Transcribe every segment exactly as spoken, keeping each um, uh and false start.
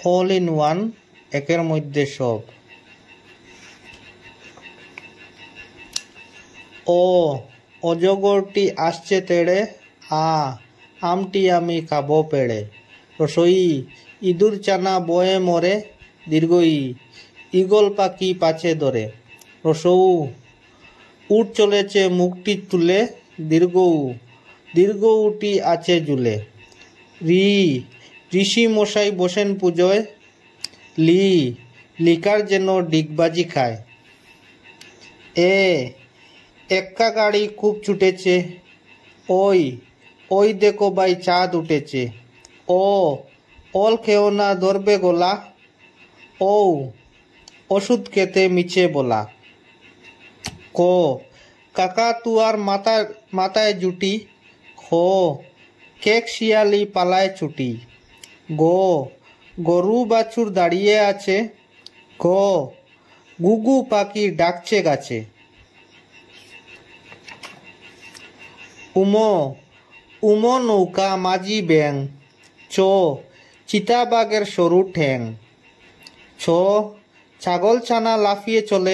All in one, একের মধ্যে সব। ও অজগরটি আসছে তেড়ে, আ আমটি আমি খাবো পেড়ে। রসই ইঁদুর চানা বয়ে মরে, দীর্ঘই ঈগল পাখি পাছে ধরে। রসৌ উট চলেছে মুখটি তুলে, দীর্ঘ দীর্ঘ উটি আছে ঝুলে। রি ঋষি মশাই বসেন পুজোয়, লি লিকার যেন ডিগবাজি খায়। এ এক্কা গাড়ি খুব ছুটেছে, ওই ওই দেখো ভাই চাঁদ উঠেছে। ও অল খেও না ধরবে গলা, ও ওষুধ খেতে মিছে বলা। ক কাকা তুয়ার মাথায় মাথায় জুটি, খ কেক শিয়ালি পালায় ছুটি। গো গরু বাছুর দাঁড়িয়ে আছে, গ গুগু পাখি ডাকছে গাছে। উম উম নৌকা মাঝি ব্যাং, চ চিতাবাঘের সরু ঠ্যাং। ছ ছাগল ছানা লাফিয়ে চলে,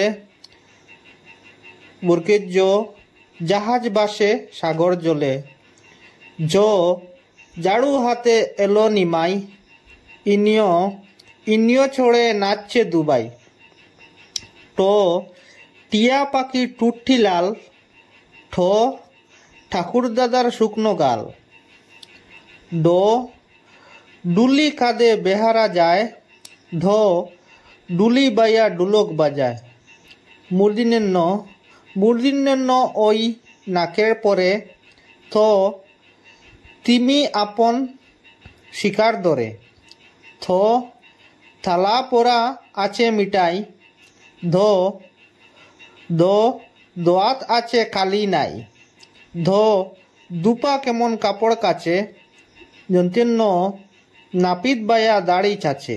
বুরকের জ জাহাজ বাসে সাগর জলে। জ ঝাড়ু হাতে এলো নিমাই, ইনিয় ইনিয় ছড়ে নাচছে দুবাই। ট টিয়া পাখি টুট্টি লাল, ঠ ঠাকুর দাদার শুকনো গাল। ড ডুলি কাঁদে বেহারা যায়, ঢ ডুলি বাইয়া ডুলক বাজায়। মূর্ধন্যের ন মূর্ধন্যের ন ওই নাকের পরে, থ তিমি আপন শিকার ধরে। থ থালা পোড়া আছে মিঠাই, ধ দ দোয়াত আছে কালি নাই। ধ দুপা কেমন কাপড় কাচে, যন্ত্রের ন নাপিত বায়া দাড়ি চাচে।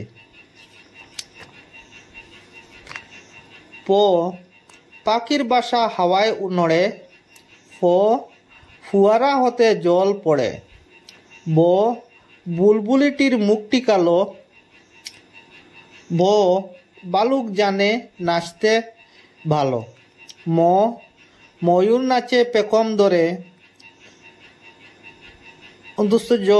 প পাখির বাসা হাওয়ায় নড়ে, ফ ফুয়ারা হতে জল পড়ে। ব বুলবুলিটির মুখটি কালো, ভ বালুক জানে নাচতে ভালো। ম ময়ূর নাচে পেখম ধরে, অন্তস্থ জ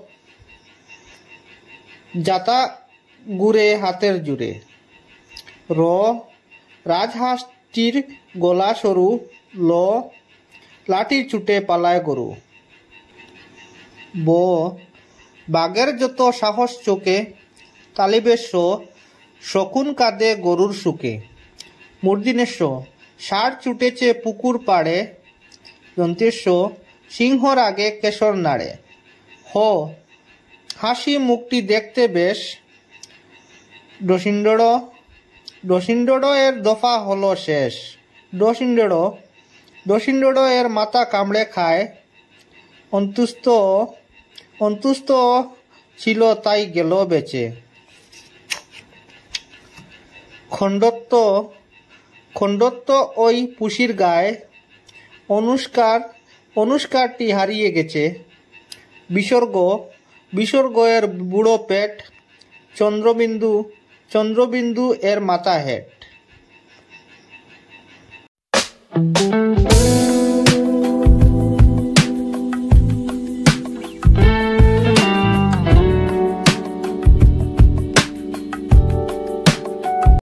জাতা গুড়ে হাতের জুড়ে। র রাজহাঁসটির গলা সরু, ল লাঠির ছুটে পালায় গরু। ব বাঘের যত সাহস চোখে, তালিবের স শকুন কাঁদে গরুর সুখে। মূর্ধন্যের ষ ষাঁড় ছুটেছে পুকুর পাড়ে, যন্ত্রের স সিংহর আগে কেশর নাড়ে। হ হাসি মুখটি দেখতে বেশ, ডসিন্ডড় ডসিন্ডড় এর দফা হলো শেষ। ডসিন্ডড় ডসিন্ডড় এর মাথা কামড়ে খায়, অন্তুষ্ট অন্তুষ্ট ছিল তাই গেল বেঁচে। খণ্ডত্ব খণ্ডত্ব ওই পুষির গায়ে, অনুষ্কার অনুষ্কারটি হারিয়ে গেছে। বিসর্গ বিসর্গ এর বুড়ো পেট, চন্দ্রবিন্দু চন্দ্রবিন্দু এর মাথা হেট।